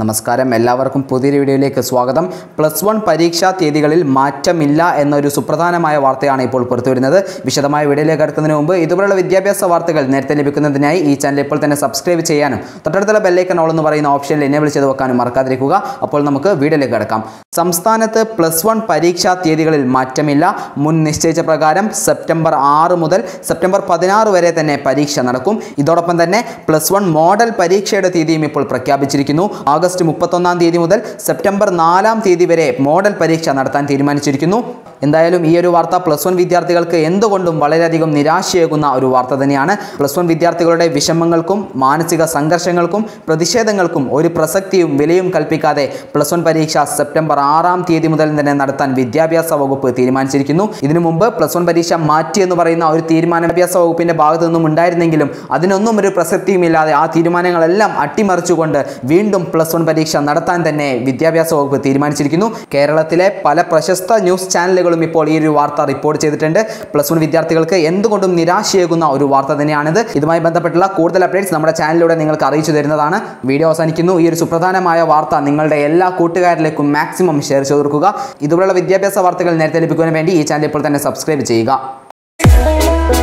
നമസ്കാരം, എല്ലാവർക്കും പുതിയൊരു വീഡിയോയിലേക്ക് സ്വാഗതം. +1 പരീക്ഷാ തീയതികളിൽ മാറ്റമില്ല എന്നൊരു സുപ്രധാനമായ വാർത്തയാണ് ഇപ്പോൾ പുറത്തുവരുന്നത്. വിശദമായ വീഡിയോയിലേക്ക് കടക്കുന്നതിന് മുമ്പ് ഇതുപോലുള്ള വിദ്യാഭ്യാസ വാർത്തകൾ നേരത്തെ ലഭിക്കുന്നതിനായി ഈ ചാനൽ ഇപ്പോൾ തന്നെ സബ്സ്ക്രൈബ് ചെയ്യാനും തൊട്ടടുത്തുള്ള ബെല്ലൈക്കൺ ഓൾ എന്ന് പറയുന്ന ഓപ്ഷനിൽ എനേബിൾ ചെയ്ത് വെക്കാനും മറക്കാതിരിക്കുക. അപ്പോൾ നമുക്ക് വീഡിയോയിലേക്ക് കടക്കാം. സംസ്ഥാനത്ത് +1 പരീക്ഷാ തീയതികളിൽ മാറ്റമില്ല. മുൻ നിശ്ചയിച്ച പ്രകാരം സെപ്റ്റംബർ 6 മുതൽ സെപ്റ്റംബർ 16 വരെ തന്നെ പരീക്ഷ നടക്കും. ഇതോടൊപ്പം തന്നെ +1 മോഡൽ പരീക്ഷയുടെ തീയതിയും ഇപ്പോൾ പ്രഖ്യാപിച്ചിരിക്കുന്നു. ആഗസ്റ്റ് 31 തീയതി മുതൽ സെപ്റ്റംബർ 4 തീയതി വരെ മോഡൽ പരീക്ഷ നടത്താൻ തീരുമാനിച്ചിരിക്കുന്നു. എന്തായാലും ഈ ഒരു വാർത്ത +1 വിദ്യാർത്ഥികൾക്ക് എന്തുകൊണ്ടും വളരെയധികം നിരാശയേകുന്ന ഒരു വാർത്ത തന്നെയാണ്. +1 വിദ്യാർത്ഥികളുടെ വിഷമങ്ങൾക്കും മാനസിക സംഘർഷങ്ങൾക്കും പ്രതിഷേധങ്ങൾക്കും ഒരു പ്രസക്തിയും വിലയും കൽപ്പിക്കാതെ +1 പരീക്ഷ സെപ്റ്റംബർ 6 തീയതി മുതൽ തന്നെ നടത്താൻ വിദ്യാഭ്യാസ വകുപ്പ് തീരുമാനിച്ചിരിക്കുന്നു. ഇതിനു മുമ്പ് +1 പരീക്ഷ മാറ്റി എന്ന് പറയുന്ന ഒരു തീരുമാനം വിദ്യാഭ്യാസ വകുപ്പിന്റെ ഭാഗത്തു നിന്നും ഉണ്ടായിരുന്നെങ്കിലും അതിനൊന്നും ഒരു പ്രസക്തിയുമില്ലാതെ ആ തീരുമാനങ്ങളെല്ലാം അട്ടിമറിച്ചുകൊണ്ട് വീണ്ടും +1 പരീക്ഷ നടത്താൻ തന്നെ വിദ്യാഭ്യാസ വകുപ്പ് തീരുമാനിച്ചിരിക്കുന്നു. കേരളത്തിലെ പല പ്രശസ്ത ന്യൂസ് ചാനലുകളും ഇപ്പോൾ ഈ ഒരു വാർത്ത റിപ്പോർട്ട് ചെയ്തിട്ടുണ്ട്. +1 വിദ്യാർത്ഥികൾക്ക് എന്തുകൊണ്ടും നിരാശയേകുന്ന ഒരു വാർത്ത തന്നെയാണിത്. ഇതുമായി ബന്ധപ്പെട്ടുള്ള കൂടുതൽ അപ്ഡേറ്റ്സ് നമ്മുടെ ചാനലിലൂടെ നിങ്ങൾക്ക് അറിയിച്ചു തരുന്നതാണ്. വീഡിയോ അവസാനിക്കുന്നു. ഈ ഒരു സുപ്രധാനമായ വാർത്ത നിങ്ങളുടെ എല്ലാ കൂട്ടുകാരിലേക്കും മാക്സിമം ഷെയർ ചെയ്ത് കൊടുക്കുക. ഇതുപോലുള്ള വിദ്യാഭ്യാസ വാർത്തകൾ നേരത്തെ ലഭിക്കുന്നതിന് വേണ്ടി ഈ ചാനൽ ഇപ്പോൾ തന്നെ സബ്സ്ക്രൈബ് ചെയ്യുക.